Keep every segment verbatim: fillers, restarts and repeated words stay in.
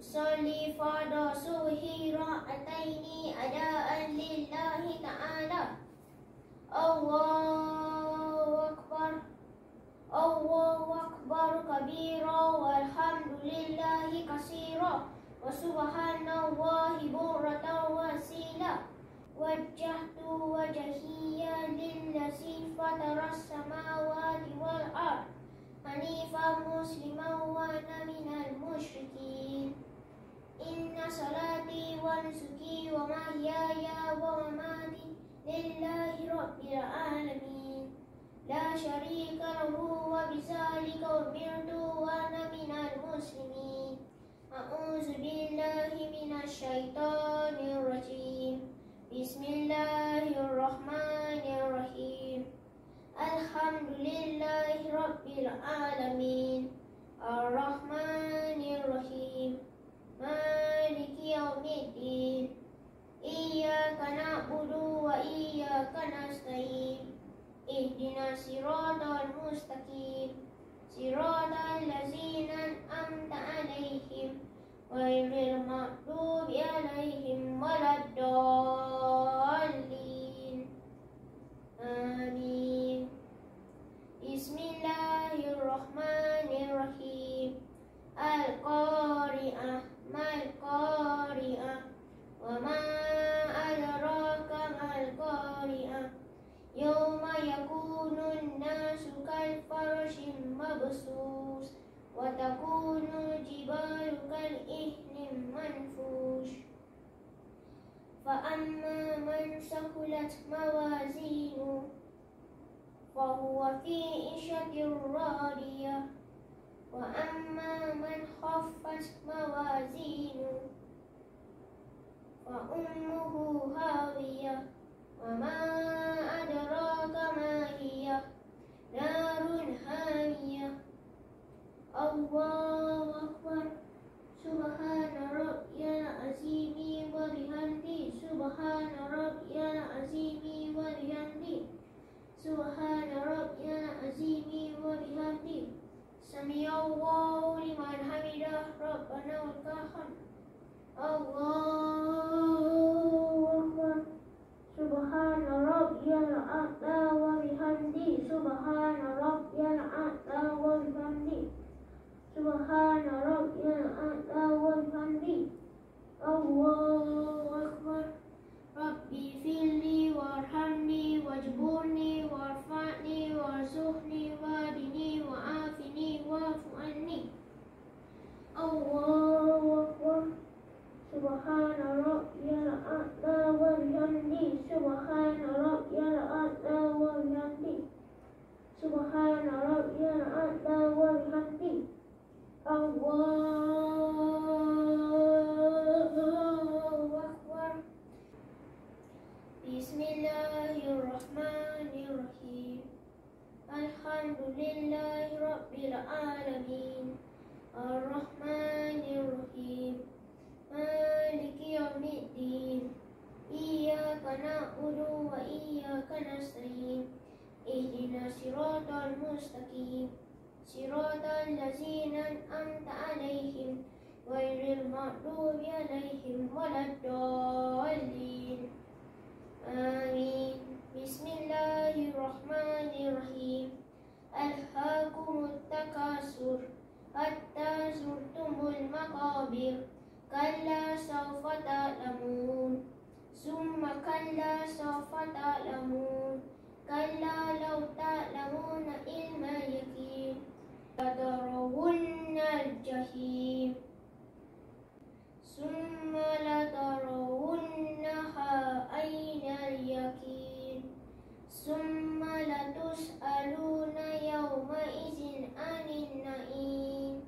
Salli farda suhi ra'ataini adaan lillahi ta'ala. Allahu Akbar, Allahu Akbar kabira, walhamdulillahi kasira, wa subhanallahi bukratan wa asila. Wajjahtu wajhiya lillazi fataras samawati wal ard hanifan musliman wa ana minal musyrikin. Inna salati wa nusuki wa mahyaya wa mamati lillahi rabbil alamin, la syarika lahu wa bizalika umirtu wa ana minal muslimin. A'udzu billahi minasy syaithanir rajim. Bismillahirrahmanirrahim. Alhamdulillahi rabbil alamin, Ar-Rahmanir-Rahim, Maliki yaumiddin. Iyyaka na'budu wa iyyaka nasta'in. Ihdinas siratal mustaqim, siratal ladzina an'amta 'alaihim ghairil maghdubi 'alaihim waladdallin. Amin. Bismillahirrahmanirrahim. Al-Qari'ah, mal-Qari'ah, wa ma adraka mal-Qari'ah. Yawma yakunun nasu kal farashim mabsus, wa takunul jibalu kal ihnim manfush. Fa amma man sakulat mawazinu fahuwa fi 'ishatir radiyah, wa amma man khaffat mawazinu fa ummuhu hawiyah, wa ma adraka ma hiya, narun hamiyah. Allahu Akbar. Subhana rabbiyal azimi wa bihamdi, subhana rabbiyal azimi wa bihamdi, subhana rabbiyal azimi wa bihamdi. Sami'allahu liman hamidah, rabbana walakal hamd. Allahu Akbar. Subhana rabbiyal a'la wa bihamdi, subhana rabbiyal a'la wa bihamdi, subhana rabbiyal a'la wa bihamdi. Allahu Akbar. Rabbi firli warhamni wajburni warfa'ni warzuqni wahdini wa'afini wa'fu anni. Allahu Akbar. Subhana rabbiyal a'la wa bihamdi, subhana rabbiyal a'la wa bihamdi, subhana rabbiyal a'la wa bihamdi. Allahu Akbar. Bismillahirrahmanirrahim. Alhamdulillahi rabbil alamin, Ar-Rahmanir-Rahim, Maliki yaumiddin. Iyyaka na'budu wa iyyaka nasta'in. Ihdinas siratal mustaqim, siratal ladzina an'amta 'alaihim ghairil maghdubi 'alaihim waladdallin. Amin. Bismillahirrahmanirrahim. Alhaakumut takasur hatta zurtumul maqabir, kalla sawfa ta'lamun, summa kalla sawfa ta'lamun, kalla law ta'lamuna ilmal yaqin, latarawunnal jahim, summa latarawunnaha aynal yaqin, summa latus'aluna yawma izin anin na'im.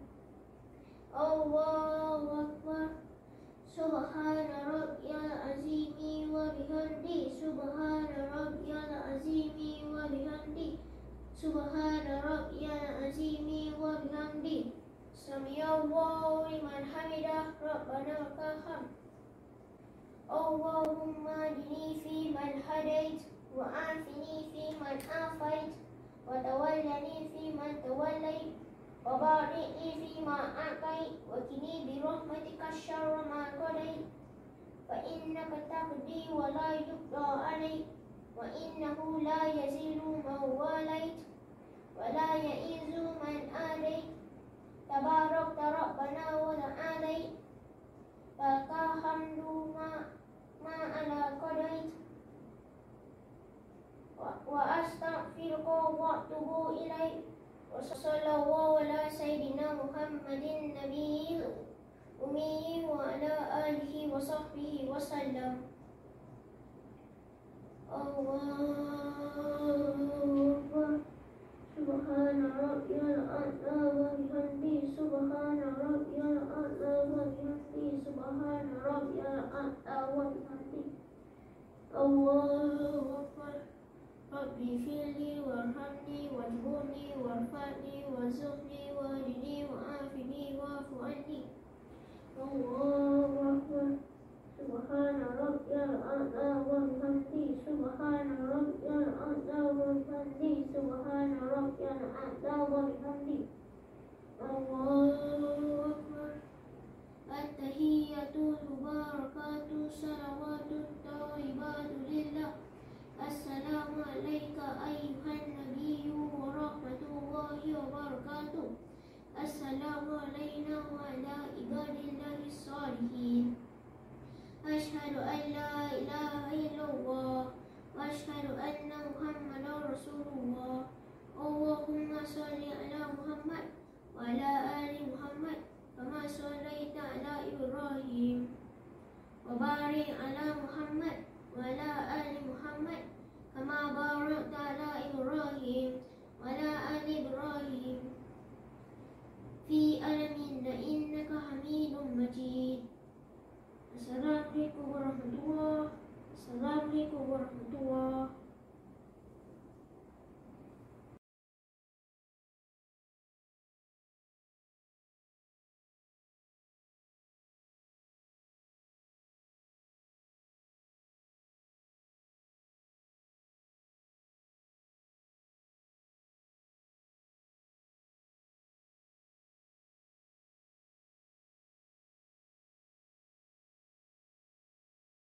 Allahu Akbar. Subhana rabbiyal azimi wa bihamdi, subhana rabbiyal azimi wa bihamdi, subhana rabbiyal azimi wa bihamdi. Sami'allahu liman hamidah, rabbana walakal hamd. Allahumma hdini fi man hadait, wa afini fi man afait, wa tawallani fi man tawallait, وبارك لي فيما أعطيت وقني برحمتك شر ما قضيت فإنك تقضي ولا يقضى عليك وإنه لا يزل من واليت ولا يئز من آليت تباركت ربنا وتعاليت لك الحمد ما ما على قضيت وأستغفرك وأتوب إليك وصلى الله على سيدنا محمد النبي الأمي وعلى آله وصحبه وسلم. الله أكبر. سبحان ربي الأعلى وبحمده سبحان ربي الأعلى وبحمده سبحان ربي الأعلى وبحمده. الله أكبر. ربي اغفر لي وارحمني واجبرني وارفعني وارزقني واهدني وعافني واعف عني. الله أكبر. سبحان ربي الأعلى وبحمده سبحان ربي الأعلى وبحمده سبحان ربي الأعلى وبحمده. الله أكبر. التحيات المباركات الصلوات الطيبات لله. السلام عليك أيها النبي ورحمة الله وبركاته. السلام علينا وعلى عباد الله الصالحين. أشهد أن لا إله إلا الله وأشهد أن محمدا رسول الله. اللهم صل على محمد وعلى آل محمد كما صليت على إبراهيم وبارك على محمد وعلى آل محمد كما باركت على إبراهيم وعلى آل إبراهيم في العالمين إنك حميد مجيد. Assalamualaikum warahmatullahi Assalamualaikum warahmatullahi